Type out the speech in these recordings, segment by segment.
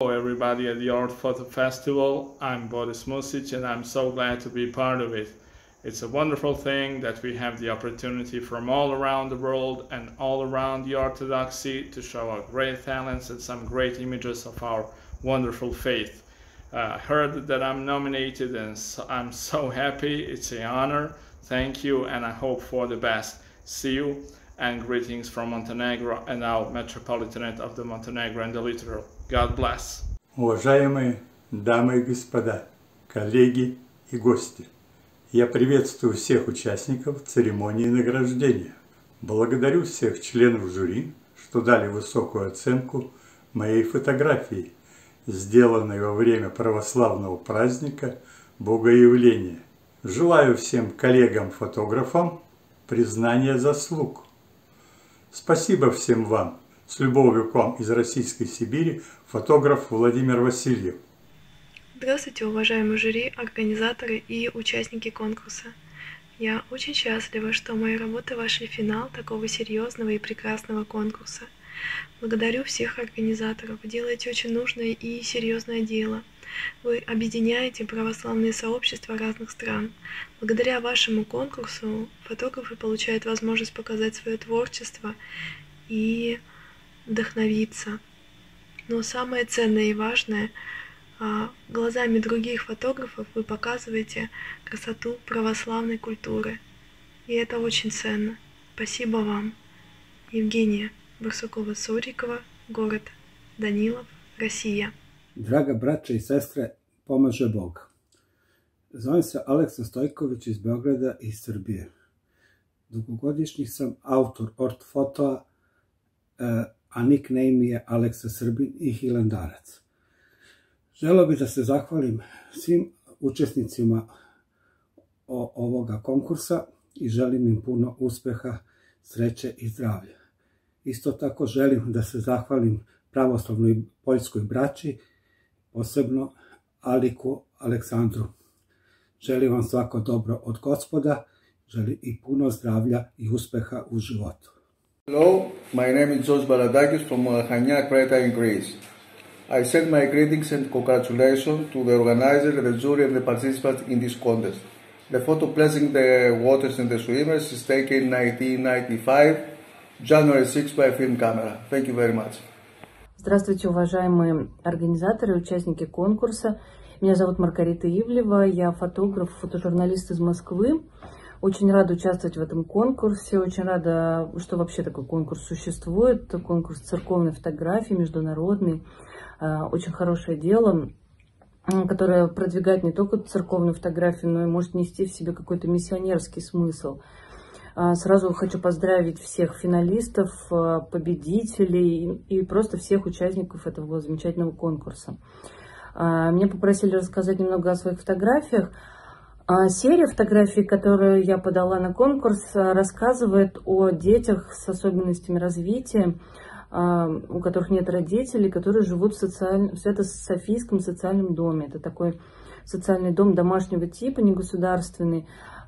Hello everybody at the OrthPhoto Festival. I'm Boris Music and I'm so glad to be part of it. It's a wonderful thing that we have the opportunity from all around the world and all around the Orthodoxy to show our great talents and some great images of our wonderful faith. I heard that I'm nominated and I'm so happy. It's an honor. Thank you and I hope for the best. See you and greetings from Montenegro and our Metropolitanate of the Montenegro and the Littoral. God bless. Уважаемые дамы и господа, коллеги и гости, я приветствую всех участников церемонии награждения. Благодарю всех членов жюри, что дали высокую оценку моей фотографии, сделанной во время православного праздника Богоявления. Желаю всем коллегам-фотографам признания заслуг. Спасибо всем вам. С любовью к вам из Российской Сибири, фотограф Владимир Васильев. Здравствуйте, уважаемые жюри, организаторы и участники конкурса. Я очень счастлива, что мои работы вошли в финал такого серьезного и прекрасного конкурса. Благодарю всех организаторов. Вы делаете очень нужное и серьезное дело. Вы объединяете православные сообщества разных стран. Благодаря вашему конкурсу фотографы получают возможность показать свое творчество и вдохновиться. Но самое ценное и важное, глазами других фотографов вы показываете красоту православной культуры. И это очень ценно. Спасибо вам. Евгения Барсукова-Сурикова, город Данилов, Россия. Draga braća i sestre, pomaže Bog. Zovem se Aleksa Stojković iz Beograda i Srbije. Dugogodišnji sam autor OrthPhotoa, a nickname mi je Aleksa Srbin i Hilandarac. Želeo bih da se zahvalim svim učesnicima ovoga konkursa i želim im puno uspeha, sreće i zdravlja. Isto tako želim da se zahvalim pravoslavnoj poljskoj braći, posebno Aliku Aleksandru. Želim vam svako dobro od Gospoda, želim i puno zdravlja i uspeha u životu. Hello, my name is George Baladakis from Chania, Creta in Greece. I send my greetings and congratulations to the organizer, the jury and the participants in this contest. The photo placing the waters and the swimmers is taken in 1995, January 6 by a film camera. Thank you very much. Здравствуйте, уважаемые организаторы, участники конкурса. Меня зовут Маргарита Ивлева, я фотограф, фотожурналист из Москвы. Очень рада участвовать в этом конкурсе, очень рада, что вообще такой конкурс существует. Конкурс церковной фотографии, международный. Очень хорошее дело, которое продвигает не только церковную фотографию, но и может нести в себе какой-то миссионерский смысл. Сразу хочу поздравить всех финалистов, победителей и просто всех участников этого замечательного конкурса. Меня попросили рассказать немного о своих фотографиях. Серия фотографий, которую я подала на конкурс, рассказывает о детях с особенностями развития, у которых нет родителей, которые живут в Свято-Софийском социальном доме. Это такой социальный дом домашнего типа, негосударственный.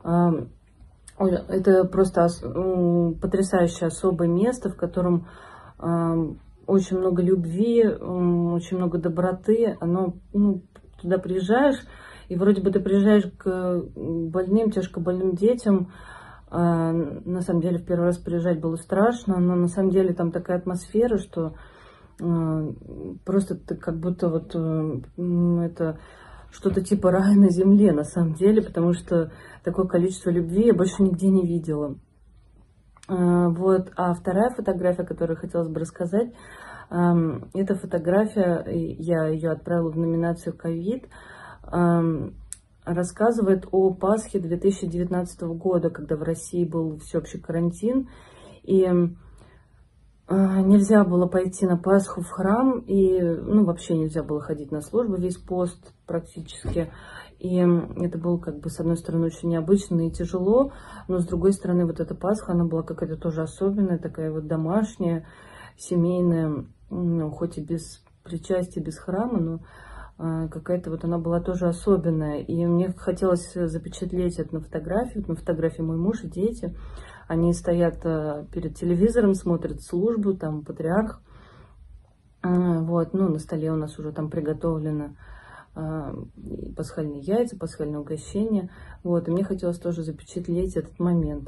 Это просто потрясающее особое место, в котором очень много любви, очень много доброты. Туда приезжаешь, и вроде бы ты приезжаешь к больным, тяжко больным детям. На самом деле в первый раз приезжать было страшно, но на самом деле там такая атмосфера, что просто ты как будто вот это что-то типа рая на земле на самом деле, потому что такое количество любви я больше нигде не видела. Вот. А вторая фотография, которую хотелось бы рассказать, это фотография, я ее отправила в номинацию «Ковид», рассказывает о Пасхе 2019 года, когда в России был всеобщий карантин, и нельзя было пойти на Пасху в храм, и вообще нельзя было ходить на службу, весь пост практически. И это было, как бы, с одной стороны, очень необычно и тяжело, но с другой стороны, вот эта Пасха, она была какая-то тоже особенная, такая вот домашняя, семейная, хоть и без причастия, без храма, но какая-то вот она была тоже особенная. И мне хотелось запечатлеть это на фотографии. Вот на фотографии мой муж и дети. Они стоят перед телевизором, смотрят службу, там патриарх Вот, ну, на столе у нас уже там приготовлено пасхальные яйца, пасхальное угощение. Вот, и мне хотелось тоже запечатлеть этот момент.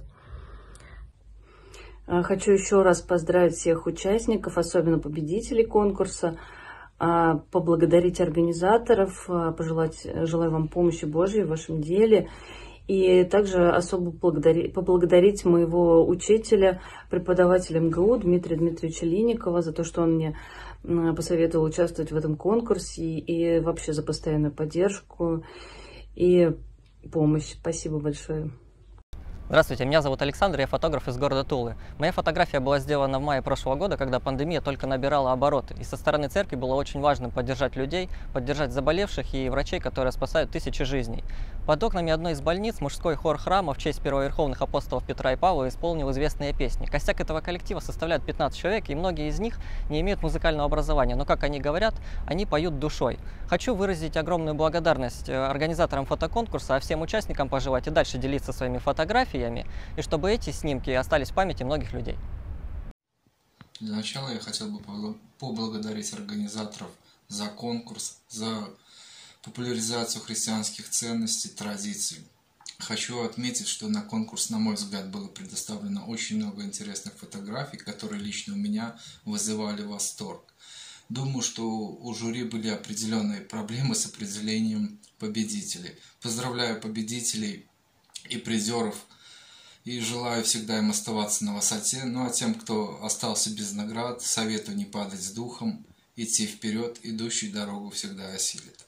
Хочу еще раз поздравить всех участников, особенно победителей конкурса, поблагодарить организаторов, желаю вам помощи Божьей в вашем деле. И также особо поблагодарить моего учителя, преподавателя МГУ Дмитрия Дмитриевича Линникова за то, что он мне посоветовал участвовать в этом конкурсе и вообще за постоянную поддержку и помощь. Спасибо большое. Здравствуйте, меня зовут Александр, я фотограф из города Тулы. Моя фотография была сделана в мае прошлого года, когда пандемия только набирала обороты. И со стороны церкви было очень важно поддержать людей, поддержать заболевших и врачей, которые спасают тысячи жизней. Под окнами одной из больниц мужской хор храма в честь первоверховных апостолов Петра и Павла исполнил известные песни. Костяк этого коллектива составляет 15 человек, и многие из них не имеют музыкального образования, но, как они говорят, они поют душой. Хочу выразить огромную благодарность организаторам фотоконкурса, а всем участникам пожелать и дальше делиться своими фотографиями, и чтобы эти снимки остались в памяти многих людей. Для начала я хотел бы поблагодарить организаторов за конкурс, за популяризацию христианских ценностей, традиций. Хочу отметить, что на конкурс, на мой взгляд, было предоставлено очень много интересных фотографий, которые лично у меня вызывали восторг. Думаю, что у жюри были определенные проблемы с определением победителей. Поздравляю победителей и призеров и желаю всегда им оставаться на высоте. Ну а тем, кто остался без наград, советую не падать с духом, идти вперед, идущий дорогу всегда осилит.